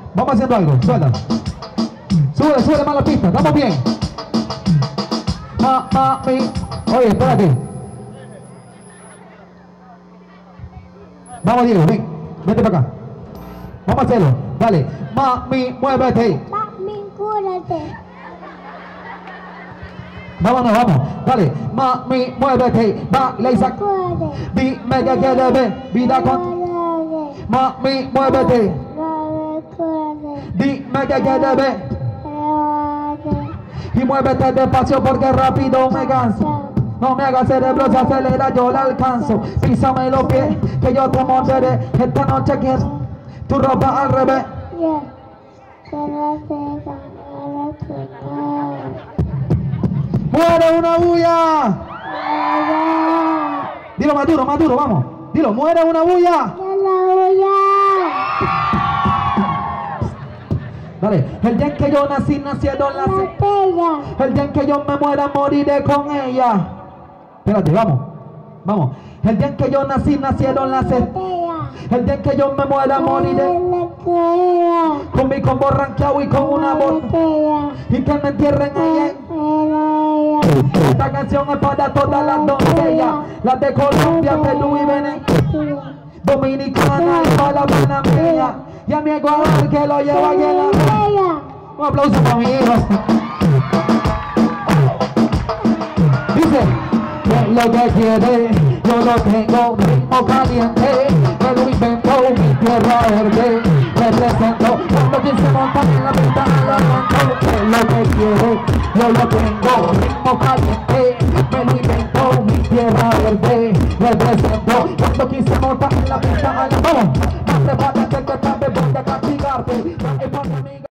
Vamos haciendo algo, suelta. Sube más la pista, estamos bien. Mami. Oye, espérate. Vamos, Diego, ven. Vente para acá. Vamos a hacerlo. Dale. Mami, muévete. Mami, cúrate. Vámonos, vamos. Dale. Mami, muévete. Dale, Isaac. Cúrate. Dime que quieres ver. Vida con. Cúrate. Mami, muévete. Cúrate. Dime que quieres ver. Cúrate. Y muévete despacio porque rápido me canso. No me hagas cerebro, se acelera, yo la alcanzo. Písame los pies, que yo te morderé. Esta noche quiero tu ropa al revés. Yeah. Cúrate. ¡Muere una bulla! Dilo más duro, vamos. Dilo, muere una bulla. Dale, el día en que yo nací, nacieron las... El día en que yo me muera, moriré con ella. Espérate, vamos. El día en que yo nací, nacieron las... El día en que yo me muera, moriré con mi combo ranqueado y con una botella. Y que me entierren allá. Esta canción es para todas las doncellas, las de Colombia, Perú y Venezuela, Dominicana y para la panameña. Y a mi Ecuador que lo lleva aquí en la bella. Un aplauso para mi hijo. Dice, que lo que quiere, yo lo tengo, ritmo caliente, me lo inventó mi tierra verde, represento, cuando quien se monta en la pista la monto, que lo que quiere, yo lo tengo, ritmo caliente, me lo inventó mi tierra verde, represento, cuando quien se monta en la pista la vamos, no se va a hacer que también voy a castigarte,